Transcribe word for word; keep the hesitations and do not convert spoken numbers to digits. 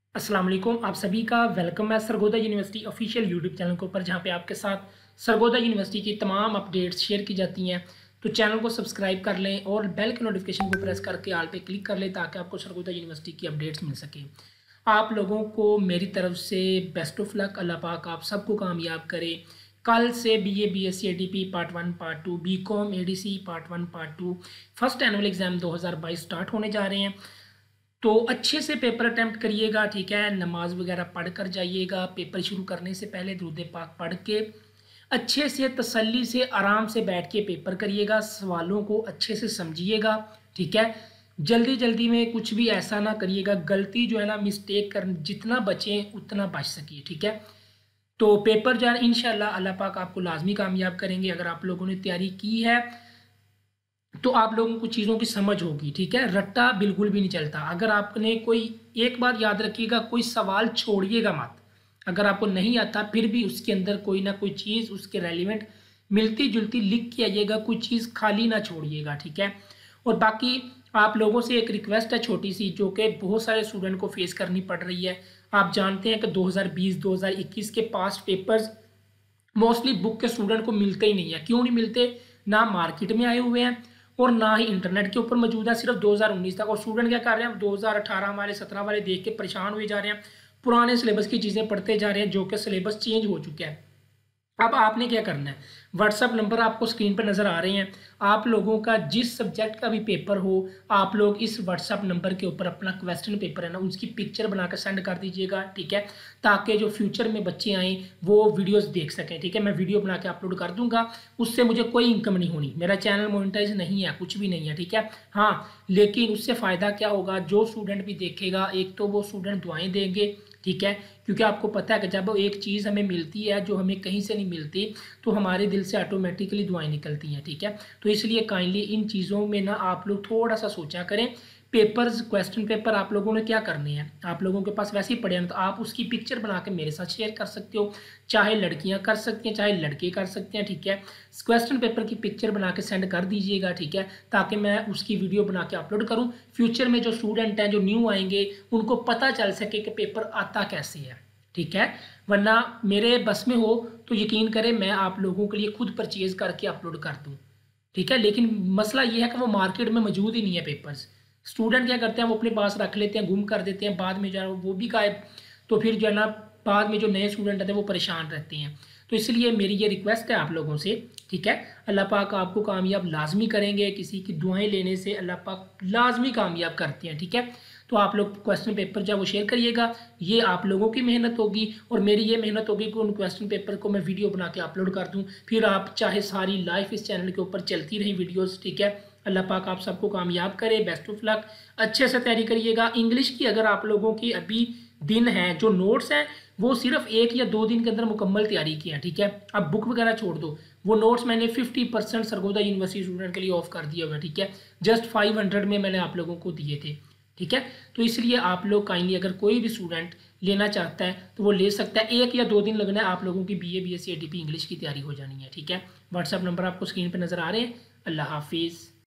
अस्सलाम वालेकुम, आप सभी का वेलकम है Sargodha university official YouTube channel के ऊपर, जहां पे आपके साथ सरगोदा यूनिवर्सिटी की तमाम अपडेट्स शेयर की जाती हैं। तो चैनल को सब्सक्राइब कर लें और बेल के नोटिफिकेशन को प्रेस करके आल पे क्लिक कर लें ताकि आपको सरगोदा यूनिवर्सिटी की अपडेट्स मिल सकें। आप लोगों को मेरी तरफ से बेस्ट ऑफ लक। अल्लाह पाक आप सबको कामयाब करे। कल से B A B S C A D P part one part two, B com A D C part one part two, first annual exam दो हज़ार बाईस स्टार्ट होने जा रहे हैं। तो अच्छे से पेपर अटैम्प्ट करिएगा, ठीक है। नमाज वगैरह पढ़ कर जाइएगा। पेपर शुरू करने से पहले दुरूद पाक पढ़ के अच्छे से तसल्ली से आराम से बैठ के पेपर करिएगा। सवालों को अच्छे से समझिएगा, ठीक है। जल्दी जल्दी में कुछ भी ऐसा ना करिएगा, गलती जो है ना मिस्टेक कर जितना बचें उतना बच सकिए, ठीक है। तो पेपर जो है इंशाल्लाह अल्लाह पाक आपको लाजमी कामयाब करेंगे। अगर आप लोगों ने तैयारी की है तो आप लोगों को चीज़ों की समझ होगी, ठीक है। रट्टा बिल्कुल भी नहीं चलता। अगर आपने कोई एक बात याद रखिएगा, कोई सवाल छोड़िएगा मत। अगर आपको नहीं आता फिर भी उसके अंदर कोई ना कोई चीज़ उसके रेलिवेंट मिलती जुलती लिख के आइएगा, कोई चीज़ खाली ना छोड़िएगा, ठीक है। और बाकी आप लोगों से एक रिक्वेस्ट है छोटी सी, जो कि बहुत सारे स्टूडेंट को फेस करनी पड़ रही है। आप जानते हैं कि दो हज़ार बीस दो हज़ार इक्कीस के पास्ट पेपर्स मोस्टली बुक के स्टूडेंट को मिलते ही नहीं है। क्यों नहीं मिलते? ना मार्केट में आए हुए हैं और ना ही इंटरनेट के ऊपर मौजूद है, सिर्फ दो हज़ार उन्नीस तक। और स्टूडेंट क्या कर रहे हैं, दो हज़ार अठारह वाले सत्रह वाले देख के परेशान हुए जा रहे हैं, पुराने सिलेबस की चीज़ें पढ़ते जा रहे हैं, जो कि सिलेबस चेंज हो चुका है। अब आपने क्या करना है, व्हाट्सअप नंबर आपको स्क्रीन पर नज़र आ रहे हैं। आप लोगों का जिस सब्जेक्ट का भी पेपर हो, आप लोग इस व्हाट्सअप नंबर के ऊपर अपना क्वेश्चन पेपर है ना उसकी पिक्चर बनाकर सेंड कर दीजिएगा, ठीक है। ताकि जो फ्यूचर में बच्चे आएँ वो वीडियोस देख सकें, ठीक है। मैं वीडियो बना के अपलोड कर दूंगा, उससे मुझे कोई इनकम नहीं होनी, मेरा चैनल मोनेटाइज नहीं है, कुछ भी नहीं है, ठीक है। हाँ, लेकिन उससे फ़ायदा क्या होगा, जो स्टूडेंट भी देखेगा एक तो वो स्टूडेंट दुआएँ देंगे, ठीक है। क्योंकि आपको पता है कि जब एक चीज़ हमें मिलती है जो हमें कहीं से नहीं मिलती तो हमारे दिल से ऑटोमेटिकली दुआएं निकलती हैं, ठीक है। तो इसलिए काइंडली इन चीज़ों में ना आप लोग थोड़ा सा सोचा करें। पेपर्स क्वेश्चन पेपर आप लोगों ने क्या करने हैं, आप लोगों के पास वैसे ही पड़े हैं तो आप उसकी पिक्चर बना के मेरे साथ शेयर कर सकते हो। चाहे लड़कियां कर सकती हैं चाहे लड़के कर सकते हैं, ठीक है। क्वेश्चन पेपर की पिक्चर बना के सेंड कर दीजिएगा, ठीक है, ताकि मैं उसकी वीडियो बना के अपलोड करूं। फ्यूचर में जो स्टूडेंट हैं जो न्यू आएंगे उनको पता चल सके कि पेपर आता कैसे है, ठीक है। वरना मेरे बस में हो तो यकीन करें मैं आप लोगों के लिए खुद परचेज करके अपलोड कर दूं, ठीक है। लेकिन मसला ये है कि वो मार्केट में मौजूद ही नहीं है पेपर्स। स्टूडेंट क्या करते हैं, वो अपने पास रख लेते हैं, गुम कर देते हैं, बाद में जो है वो भी गायब। तो फिर जो है ना बाद में जो नए स्टूडेंट आते हैं वो परेशान रहते हैं। तो इसलिए मेरी ये रिक्वेस्ट है आप लोगों से, ठीक है। अल्लाह पाक आपको कामयाब लाजमी करेंगे, किसी की दुआएं लेने से अल्लाह पाक लाजमी कामयाब करते हैं, ठीक है। तो आप लोग क्वेश्चन पेपर जो है वो शेयर करिएगा, ये आप लोगों की मेहनत होगी और मेरी ये मेहनत होगी कि उन क्वेश्चन पेपर को मैं वीडियो बना के अपलोड कर दूं। फिर आप चाहे सारी लाइफ इस चैनल के ऊपर चलती रही वीडियोस, ठीक है। अल्लाह पाक आप सबको कामयाब करे। Best of luck. अच्छे से तैयारी करिएगा। इंग्लिश की अगर आप लोगों की अभी दिन है, जो नोट्स हैं वो सिर्फ एक या दो दिन के अंदर मुकम्मल तैयारी की है, ठीक है। अब बुक वगैरह छोड़ दो, वो नोट्स मैंने fifty percent Sargodha university student के लिए ऑफ कर दिया हुआ है, ठीक है। जस्ट फाइव हंड्रेड में मैंने आप लोगों को दिए थे, ठीक है। तो इसलिए आप लोग काइंडली अगर कोई भी स्टूडेंट लेना चाहता है तो वो ले सकता है। एक या दो दिन लगना है, आप लोगों की B A B S C A D P English की तैयारी हो जानी है, ठीक है। व्हाट्सअप नंबर आपको स्क्रीन पर नज़र आ रहे हैं। अल्लाह हाफिज़।